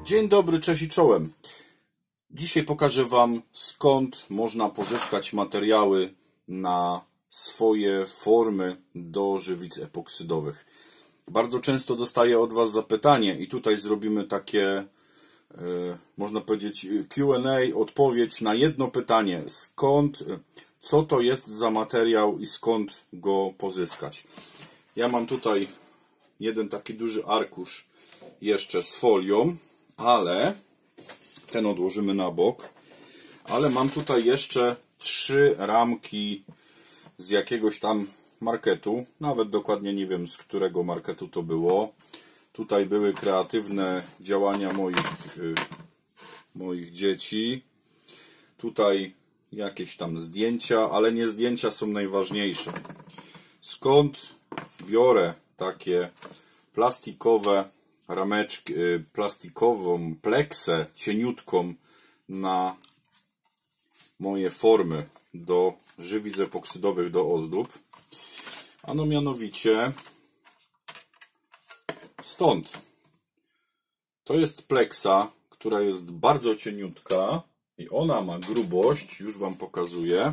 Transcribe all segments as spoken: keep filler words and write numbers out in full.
Dzień dobry, cześć i czołem. Dzisiaj pokażę Wam, skąd można pozyskać materiały na swoje formy do żywic epoksydowych. Bardzo często dostaję od Was zapytanie i tutaj zrobimy takie, można powiedzieć, Q and A, odpowiedź na jedno pytanie. Skąd, co to jest za materiał i skąd go pozyskać? Ja mam tutaj jeden taki duży arkusz jeszcze z folią, ale ten odłożymy na bok. Ale mam tutaj jeszcze trzy ramki z jakiegoś tam marketu. Nawet dokładnie nie wiem, z którego marketu to było. Tutaj były kreatywne działania moich, yy, moich dzieci. Tutaj jakieś tam zdjęcia, ale nie zdjęcia są najważniejsze. Skąd biorę takie plastikowe rameczki, plastikową pleksę cieniutką na moje formy do żywic epoksydowych, do ozdób? Ano mianowicie stąd. To jest pleksa, która jest bardzo cieniutka i ona ma grubość, już Wam pokazuję,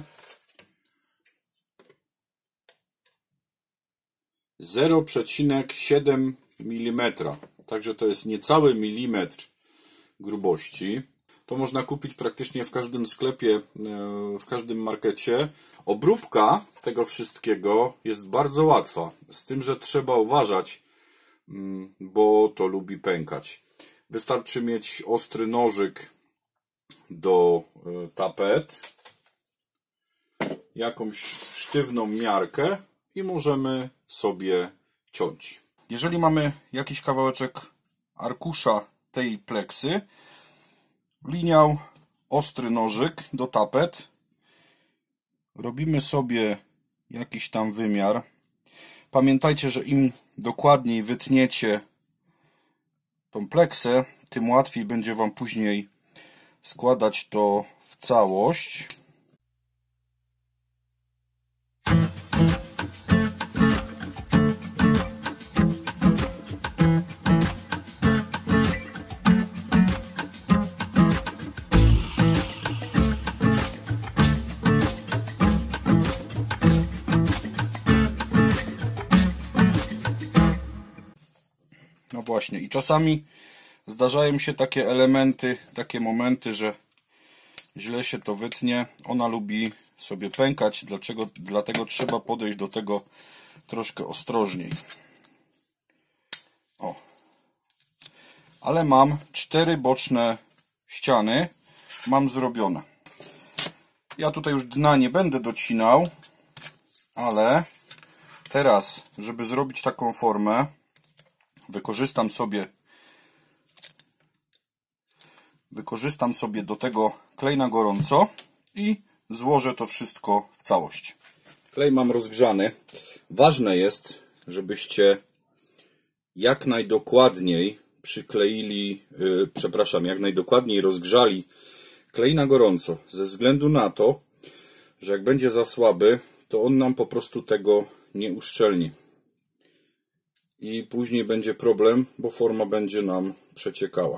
zero przecinek siedem milimetra. Także to jest niecały milimetr grubości. To można kupić praktycznie w każdym sklepie, w każdym markecie. Obróbka tego wszystkiego jest bardzo łatwa. Z tym, że trzeba uważać, bo to lubi pękać. Wystarczy mieć ostry nożyk do tapet, jakąś sztywną miarkę i możemy sobie ciąć. Jeżeli mamy jakiś kawałeczek arkusza tej pleksy, liniał, ostry nożyk do tapet, robimy sobie jakiś tam wymiar. Pamiętajcie, że im dokładniej wytniecie tą pleksę, tym łatwiej będzie Wam później składać to w całość. No właśnie, i czasami zdarzają się takie elementy, takie momenty, że źle się to wytnie. Ona lubi sobie pękać, dlaczego? Dlatego trzeba podejść do tego troszkę ostrożniej. O. Ale mam cztery boczne ściany, mam zrobione. Ja tutaj już dna nie będę docinał, ale teraz, żeby zrobić taką formę, wykorzystam sobie wykorzystam sobie do tego klej na gorąco i złożę to wszystko w całość. Klej mam rozgrzany. Ważne jest, żebyście jak najdokładniej przykleili, yy, przepraszam, jak najdokładniej rozgrzali klej na gorąco, ze względu na to, że jak będzie za słaby, to on nam po prostu tego nie uszczelni. I później będzie problem, bo forma będzie nam przeciekała.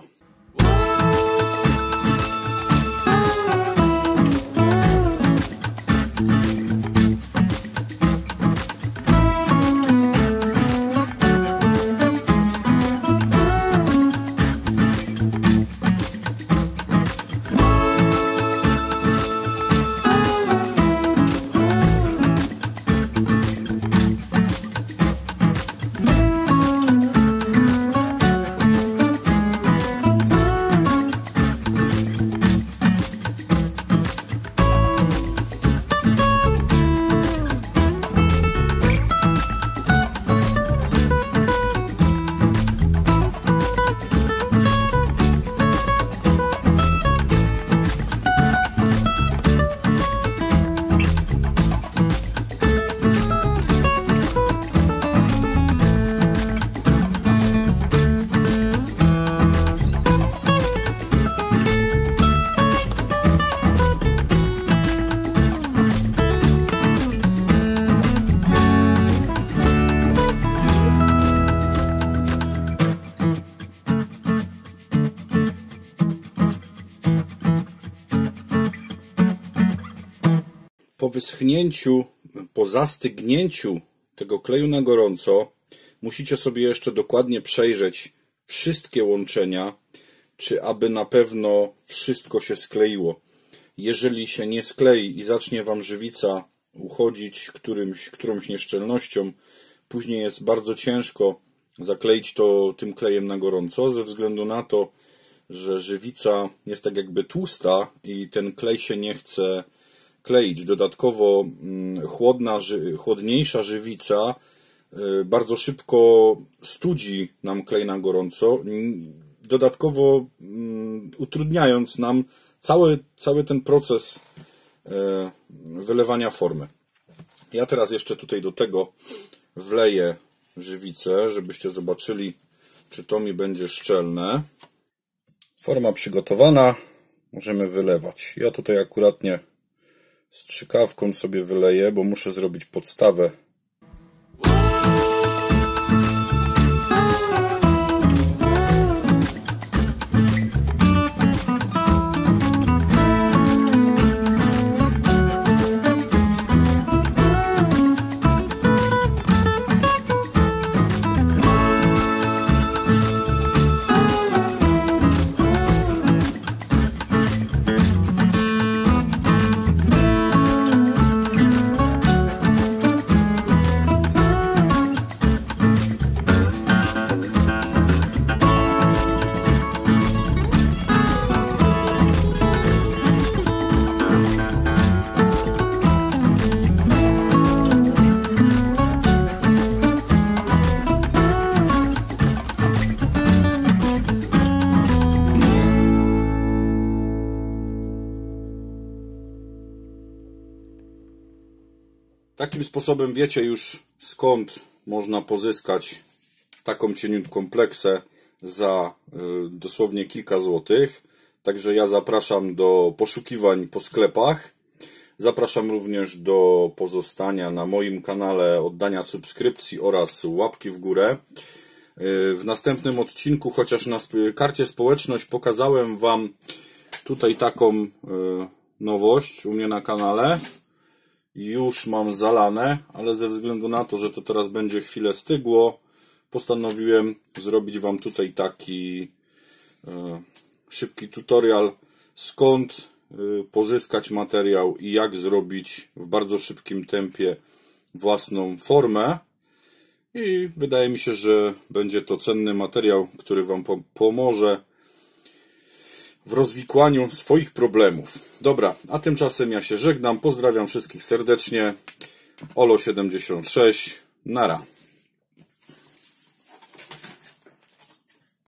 wyschnięciu, po zastygnięciu tego kleju na gorąco musicie sobie jeszcze dokładnie przejrzeć wszystkie łączenia, czy aby na pewno wszystko się skleiło. Jeżeli się nie sklei i zacznie Wam żywica uchodzić którymś, którąś nieszczelnością, później jest bardzo ciężko zakleić to tym klejem na gorąco, ze względu na to, że żywica jest tak jakby tłusta i ten klej się nie chce kleić. Dodatkowo chłodna, chłodniejsza żywica bardzo szybko studzi nam klej na gorąco, dodatkowo utrudniając nam cały, cały ten proces wylewania formy. Ja teraz jeszcze tutaj do tego wleję żywicę, żebyście zobaczyli, czy to mi będzie szczelne. Forma przygotowana, możemy wylewać. Ja tutaj akuratnie strzykawką sobie wyleję, bo muszę zrobić podstawę. Takim sposobem wiecie już, skąd można pozyskać taką cieniutką pleksę za y, dosłownie kilka złotych. Także ja zapraszam do poszukiwań po sklepach. Zapraszam również do pozostania na moim kanale, oddania subskrypcji oraz łapki w górę. Y, w następnym odcinku, chociaż na karcie społeczność pokazałem Wam tutaj taką y, nowość u mnie na kanale. Już mam zalane, ale ze względu na to, że to teraz będzie chwilę stygło, postanowiłem zrobić Wam tutaj taki e, szybki tutorial, skąd e, pozyskać materiał i jak zrobić w bardzo szybkim tempie własną formę. I wydaje mi się, że będzie to cenny materiał, który Wam po pomoże w rozwikłaniu swoich problemów. Dobra, a tymczasem ja się żegnam, pozdrawiam wszystkich serdecznie. Olo siedemdziesiąt sześć, nara.